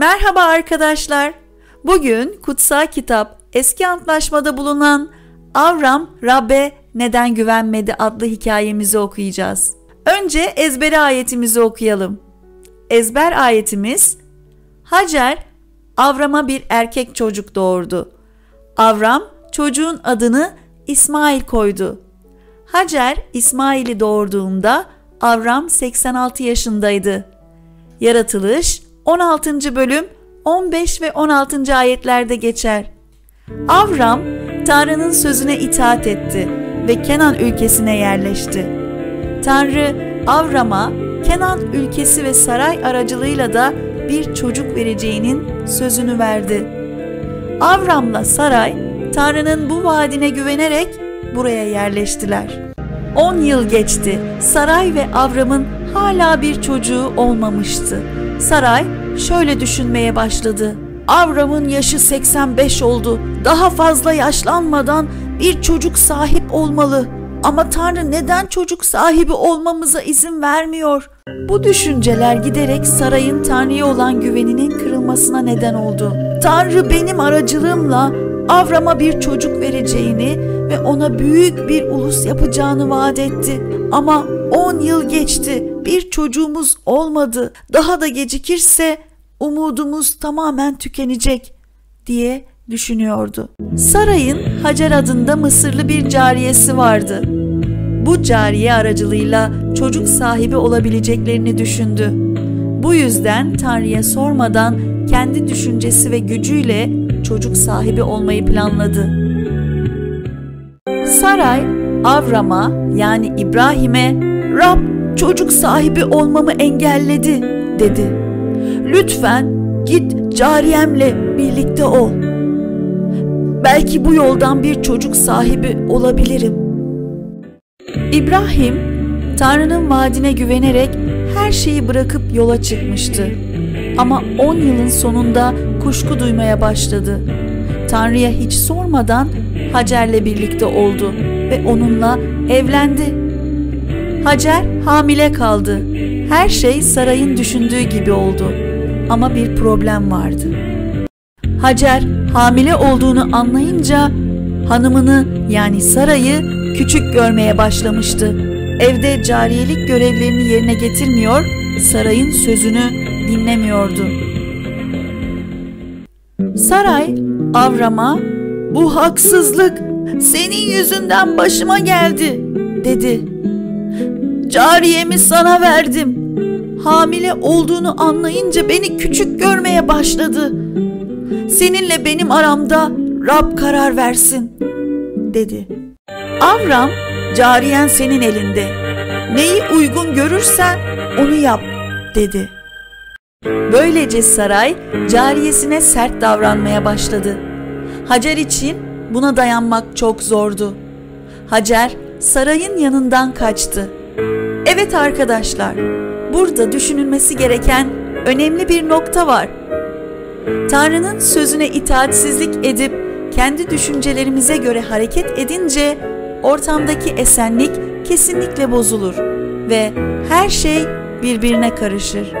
Merhaba arkadaşlar. Bugün kutsal kitap Eski Antlaşmada bulunan Avram Rab'be neden güvenmedi adlı hikayemizi okuyacağız. Önce ezberi ayetimizi okuyalım. Ezber ayetimiz: Hacer Avram'a bir erkek çocuk doğurdu. Avram çocuğun adını İsmail koydu. Hacer İsmail'i doğurduğunda Avram 86 yaşındaydı. Yaratılış 16. bölüm 15 ve 16. ayetlerde geçer. Avram Tanrı'nın sözüne itaat etti ve Kenan ülkesine yerleşti. Tanrı Avram'a Kenan ülkesi ve saray aracılığıyla da bir çocuk vereceğinin sözünü verdi. Avram'la Saray Tanrı'nın bu vaadine güvenerek buraya yerleştiler. 10 yıl geçti. Saray ve Avram'ın hala bir çocuğu olmamıştı. Saray şöyle düşünmeye başladı. Avram'ın yaşı 85 oldu. Daha fazla yaşlanmadan bir çocuk sahip olmalı. Ama Tanrı neden çocuk sahibi olmamıza izin vermiyor? Bu düşünceler giderek Saray'ın Tanrı'ya olan güveninin kırılmasına neden oldu. Tanrı benim aracılığımla Avram'a bir çocuk vereceğini ve ona büyük bir ulus yapacağını vaat etti. Ama 10 yıl geçti, bir çocuğumuz olmadı. Daha da gecikirse umudumuz tamamen tükenecek diye düşünüyordu. Saray'ın Hacer adında Mısırlı bir cariyesi vardı. Bu cariye aracılığıyla çocuk sahibi olabileceklerini düşündü. Bu yüzden Tanrı'ya sormadan kendi düşüncesi ve gücüyle çocuk sahibi olmayı planladı. Saray, Avram'a yani İbrahim'e "Rab çocuk sahibi olmamı engelledi" dedi. "Lütfen git cariyemle birlikte ol. Belki bu yoldan bir çocuk sahibi olabilirim." İbrahim, Tanrı'nın vaadine güvenerek her şeyi bırakıp yola çıkmıştı. Ama 10 yılın sonunda kuşku duymaya başladı. Tanrı'ya hiç sormadan Hacer'le birlikte oldu ve onunla evlendi. Hacer hamile kaldı. Her şey Saray'ın düşündüğü gibi oldu. Ama bir problem vardı. Hacer hamile olduğunu anlayınca hanımını yani Saray'ı küçük görmeye başlamıştı. Evde cariyelik görevlerini yerine getirmiyor, Saray'ın sözünü dinlemiyordu. Saray Avram'a "Bu haksızlık, senin yüzünden başıma geldi" dedi. "Cariyemi sana verdim. Hamile olduğunu anlayınca beni küçük görmeye başladı. Seninle benim aramda Rab karar versin" dedi. Avram, "Cariyen senin elinde. Neyi uygun görürsen onu yap" dedi. Böylece Saray cariyesine sert davranmaya başladı. Hacer için buna dayanmak çok zordu. Hacer Saray'ın yanından kaçtı. Evet arkadaşlar, burada düşünülmesi gereken önemli bir nokta var. Tanrı'nın sözüne itaatsizlik edip kendi düşüncelerimize göre hareket edince ortamdaki esenlik kesinlikle bozulur ve her şey birbirine karışır.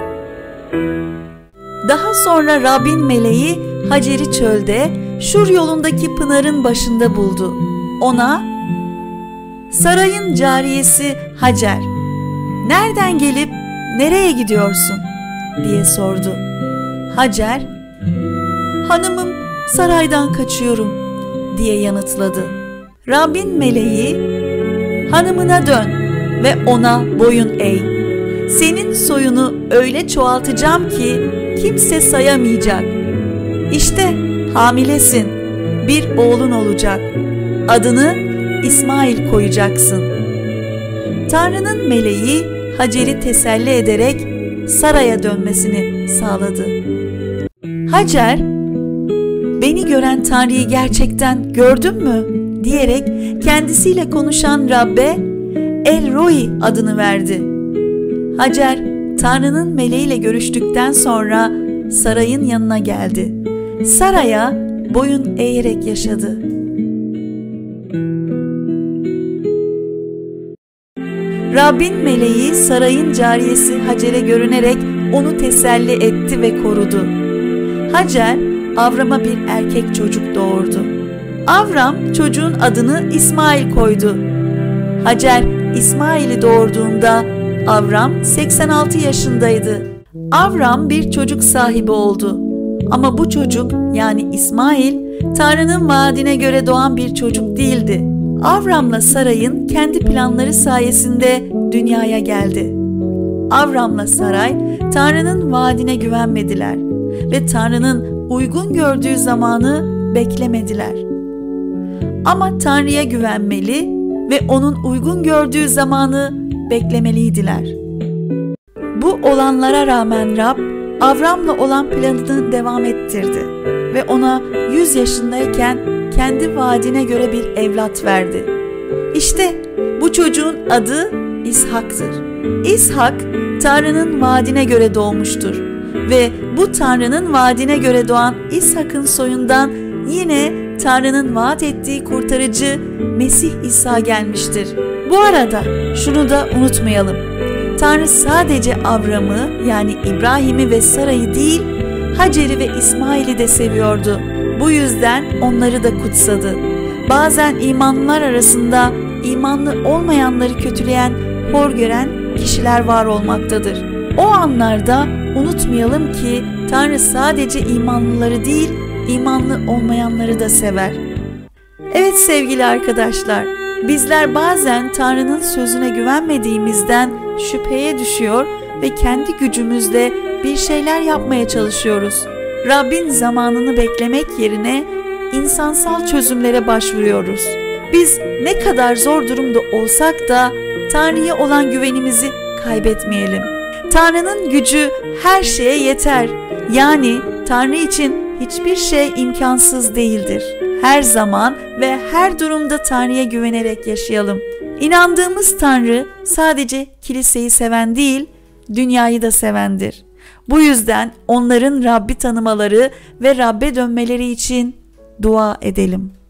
Daha sonra Rabbin meleği Hacer'i çölde Şur yolundaki pınarın başında buldu. Ona "Sarayın cariyesi Hacer, nereden gelip nereye gidiyorsun?" diye sordu. Hacer, "Hanımım, saraydan kaçıyorum" diye yanıtladı. Rabbin meleği, "Hanımına dön ve ona boyun eğ. Senin soyunu öyle çoğaltacağım ki kimse sayamayacak. İşte hamilesin, bir oğlun olacak. Adını İsmail koyacaksın." Tanrı'nın meleği Hacer'i teselli ederek Saray'a dönmesini sağladı. Hacer, "Beni gören Tanrı'yı gerçekten gördün mü?" diyerek kendisiyle konuşan Rab'be El Roi adını verdi. Hacer, Tanrı'nın meleğiyle görüştükten sonra Saray'ın yanına geldi. Saray'a boyun eğerek yaşadı. Rabbin meleği Saray'ın cariyesi Hacer'e görünerek onu teselli etti ve korudu. Hacer, Avram'a bir erkek çocuk doğurdu. Avram çocuğun adını İsmail koydu. Hacer, İsmail'i doğurduğunda Avram 86 yaşındaydı. Avram bir çocuk sahibi oldu. Ama bu çocuk, yani İsmail, Tanrı'nın vaadine göre doğan bir çocuk değildi. Avram'la Saray'ın kendi planları sayesinde dünyaya geldi. Avram'la Saray, Tanrı'nın vaadine güvenmediler ve Tanrı'nın uygun gördüğü zamanı beklemediler. Ama Tanrı'ya güvenmeli ve onun uygun gördüğü zamanı beklemeliydiler. Bu olanlara rağmen Rab, Avram'la olan planını devam ettirdi ve ona 100 yaşındayken kendi vaadine göre bir evlat verdi. İşte bu çocuğun adı İshak'tır. İshak, Tanrı'nın vaadine göre doğmuştur ve bu Tanrı'nın vaadine göre doğan İshak'ın soyundan yine Tanrı'nın vaat ettiği kurtarıcı Mesih İsa gelmiştir. Bu arada şunu da unutmayalım. Tanrı sadece Avram'ı, yani İbrahim'i ve Saray'ı değil, Hacer'i ve İsmail'i de seviyordu. Bu yüzden onları da kutsadı. Bazen imanlılar arasında imanlı olmayanları kötüleyen, hor gören kişiler var olmaktadır. O anlarda unutmayalım ki Tanrı sadece imanlıları değil, imanlı olmayanları da sever. Evet sevgili arkadaşlar, bizler bazen Tanrı'nın sözüne güvenmediğimizden şüpheye düşüyor ve kendi gücümüzle bir şeyler yapmaya çalışıyoruz. Rabbin zamanını beklemek yerine insansal çözümlere başvuruyoruz. Biz ne kadar zor durumda olsak da Tanrı'ya olan güvenimizi kaybetmeyelim. Tanrı'nın gücü her şeye yeter. Yani Tanrı için hiçbir şey imkansız değildir. Her zaman ve her durumda Tanrı'ya güvenerek yaşayalım. İnandığımız Tanrı sadece kiliseyi seven değil, dünyayı da sevendir. Bu yüzden onların Rabbi tanımaları ve Rabbe dönmeleri için dua edelim.